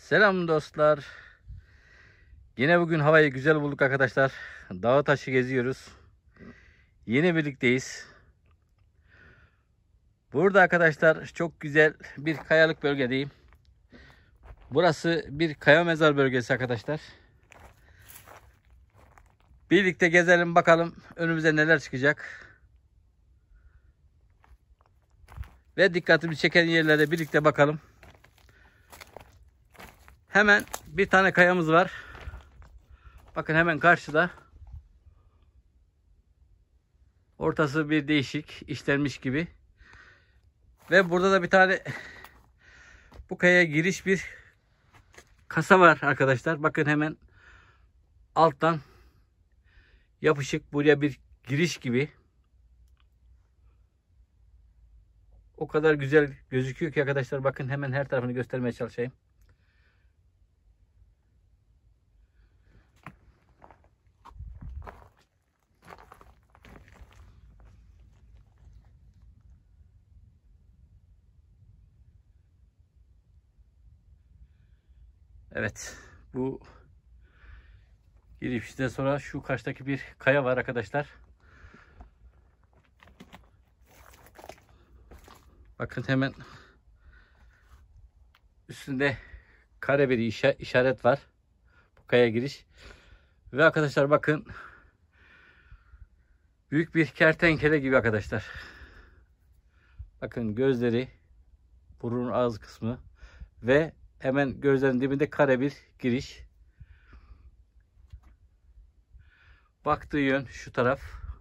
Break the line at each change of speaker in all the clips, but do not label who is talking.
Selam dostlar. Yine bugün havayı güzel bulduk arkadaşlar. Dağı taşı geziyoruz. Yine birlikteyiz. Burada arkadaşlar çok güzel bir kayalık bölgedeyim. Burası bir kaya mezar bölgesi arkadaşlar. Birlikte gezelim bakalım önümüze neler çıkacak. Ve dikkatimi çeken yerlere birlikte bakalım. Hemen bir tane kayamız var. Bakın hemen karşıda. Ortası bir değişik işlenmiş gibi. Ve burada da bir tane bu kayaya giriş bir kasa var arkadaşlar. Bakın hemen alttan yapışık buraya bir giriş gibi. O kadar güzel gözüküyor ki arkadaşlar, bakın hemen her tarafını göstermeye çalışayım. Evet, bu girişten sonra şu karşıdaki bir kaya var arkadaşlar. Bakın hemen üstünde kare bir işaret var. Bu kaya giriş. Ve arkadaşlar bakın, büyük bir kertenkele gibi arkadaşlar. Bakın gözleri, burun ağız kısmı ve hemen gözlerin dibinde kare bir giriş. Baktığı yön şu taraf.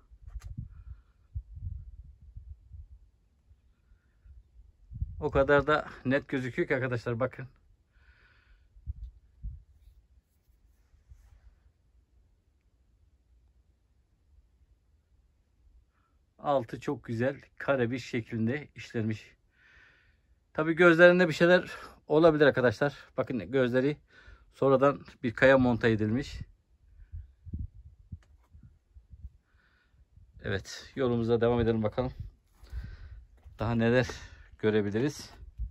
O kadar da net gözüküyor ki arkadaşlar, bakın. Altı çok güzel kare bir şeklinde işlenmiş. Tabi gözlerinde bir şeyler olabilir arkadaşlar. Bakın gözleri sonradan bir kaya monta edilmiş. Evet, yolumuza devam edelim bakalım. Daha neler görebiliriz.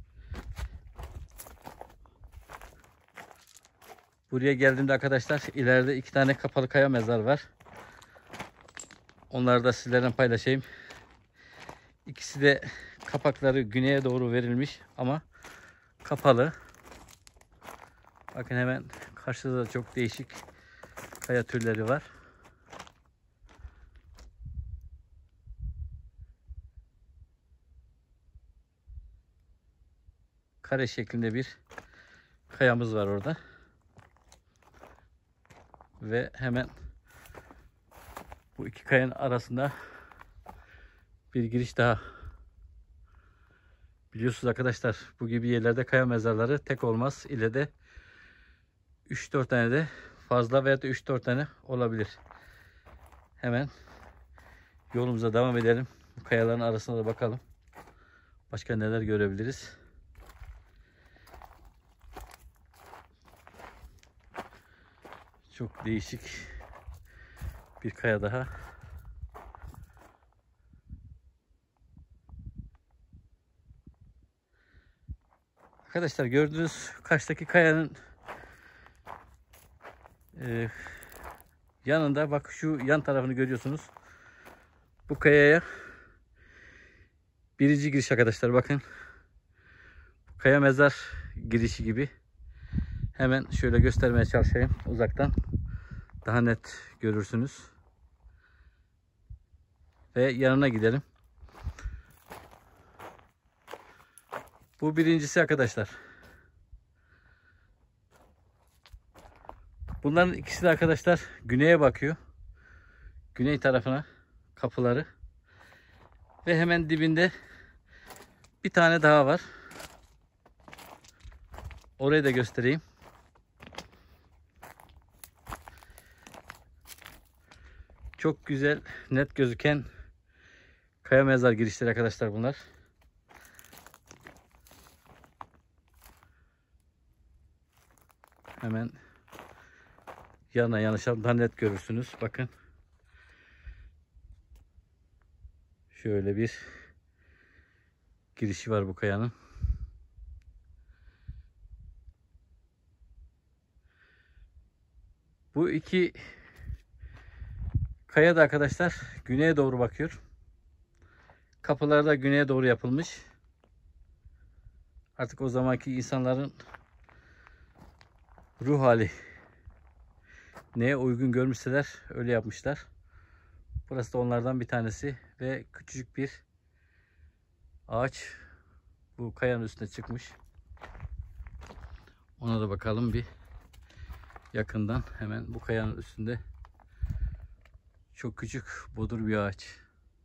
Buraya geldiğimde arkadaşlar ileride iki tane kapalı kaya mezar var. Onları da sizlerle paylaşayım. İkisi de kapakları güneye doğru verilmiş ama kapalı. Bakın hemen karşıda da çok değişik kaya türleri var. Kare şeklinde bir kayamız var orada. Ve hemen bu iki kayanın arasında bir giriş daha. Biliyorsunuz arkadaşlar, bu gibi yerlerde kaya mezarları tek olmaz. İle de 3-4 tane de fazla veya da 3-4 tane olabilir. Hemen yolumuza devam edelim. Bu kayaların arasına da bakalım. Başka neler görebiliriz. Çok değişik bir kaya daha. Arkadaşlar gördüğünüz karşıdaki kayanın yanında, bak şu yan tarafını görüyorsunuz. Bu kayaya birinci giriş arkadaşlar, bakın. Bu kaya mezar girişi gibi. Hemen şöyle göstermeye çalışayım uzaktan. Daha net görürsünüz. Ve yanına gidelim. Bu birincisi arkadaşlar. Bunların ikisi de arkadaşlar güneye bakıyor. Güney tarafına kapıları. Ve hemen dibinde bir tane daha var. Orayı da göstereyim. Çok güzel, net gözüken kaya mezar girişleri arkadaşlar bunlar. Hemen yana yanaşalım, daha net görürsünüz. Bakın. Şöyle bir girişi var bu kayanın. Bu iki kaya da arkadaşlar güneye doğru bakıyor. Kapılar da güneye doğru yapılmış. Artık o zamanki insanların ruh hali neye uygun görmüşseler öyle yapmışlar. Burası da onlardan bir tanesi ve küçücük bir ağaç bu kayanın üstüne çıkmış. Ona da bakalım bir yakından. Hemen bu kayanın üstünde çok küçük bodur bir ağaç.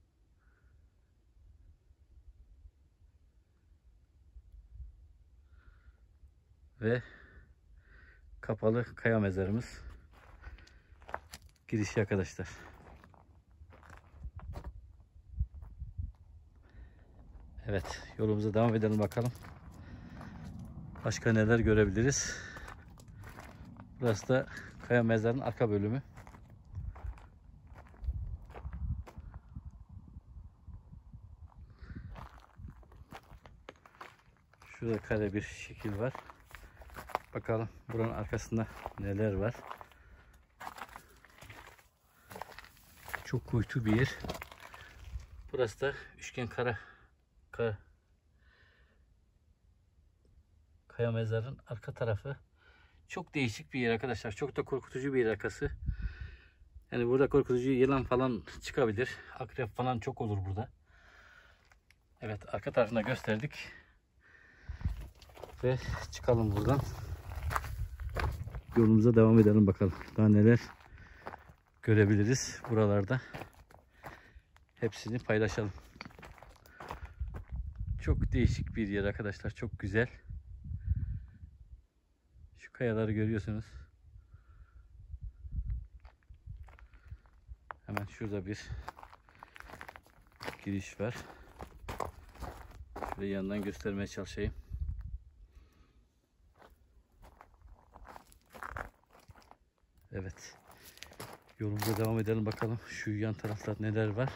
Ve kapalı kaya mezarımız. Girişi arkadaşlar. Evet, yolumuza devam edelim bakalım. Başka neler görebiliriz? Burası da kaya mezarının arka bölümü. Şurada kare bir şekil var. Bakalım buranın arkasında neler var. Çok kuytu bir yer. Burası da üçgen kaya mezarın arka tarafı. Çok değişik bir yer arkadaşlar. Çok da korkutucu bir yer arkası. Yani burada korkutucu yılan falan çıkabilir. Akrep falan çok olur burada. Evet, arka tarafını gösterdik. Ve çıkalım buradan. Yolumuza devam edelim bakalım. Daha neler görebiliriz buralarda. Hepsini paylaşalım. Çok değişik bir yer arkadaşlar. Çok güzel. Şu kayaları görüyorsunuz. Hemen şurada bir giriş var. Şöyle yandan göstermeye çalışayım. Evet. Yolumuza devam edelim bakalım. Şu yan tarafta neler var.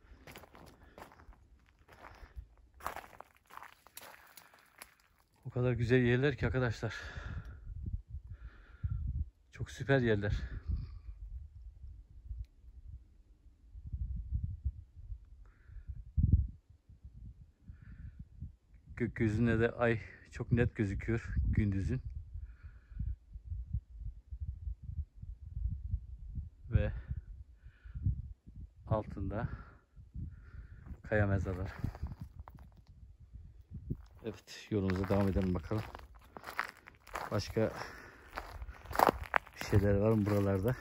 O kadar güzel yerler ki arkadaşlar. Çok süper yerler. Gökyüzünde de ay çok net gözüküyor gündüzün. Ve altında kaya mezarlar. Evet, yolumuza devam edelim bakalım. Başka bir şeyler var mı buralarda?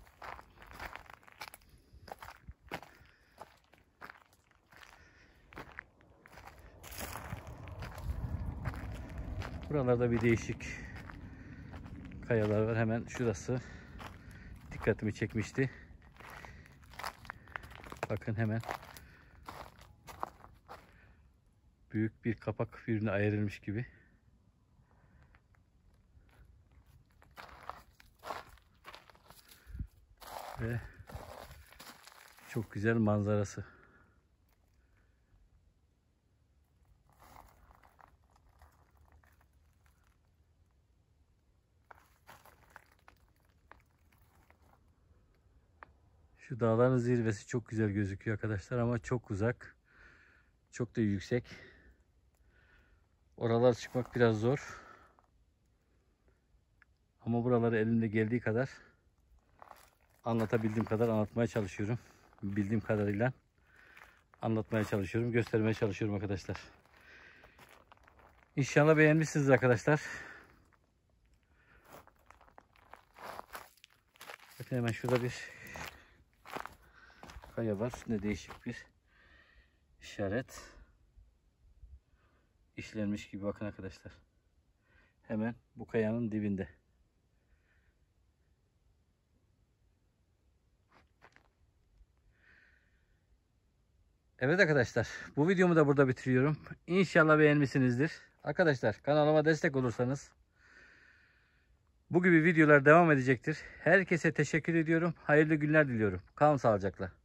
Buralarda bir değişik kayalar var. Hemen şurası dikkatimi çekmişti. Bakın hemen büyük bir kapak birbirine ayrılmış gibi. Ve çok güzel manzarası. Şu dağların zirvesi çok güzel gözüküyor arkadaşlar ama çok uzak. Çok da yüksek. Oralar çıkmak biraz zor. Ama buraları elimde geldiği kadar anlatabildiğim kadar anlatmaya çalışıyorum. Bildiğim kadarıyla anlatmaya çalışıyorum. Göstermeye çalışıyorum arkadaşlar. İnşallah beğenmişsiniz arkadaşlar. Bakın hemen şurada bir kaya var. Ne değişik bir işaret. İşlenmiş gibi bakın arkadaşlar. Hemen bu kayanın dibinde. Evet arkadaşlar, bu videomu da burada bitiriyorum. İnşallah beğenmişsinizdir. Arkadaşlar, kanalıma destek olursanız bu gibi videolar devam edecektir. Herkese teşekkür ediyorum. Hayırlı günler diliyorum. Kalın sağlıcakla.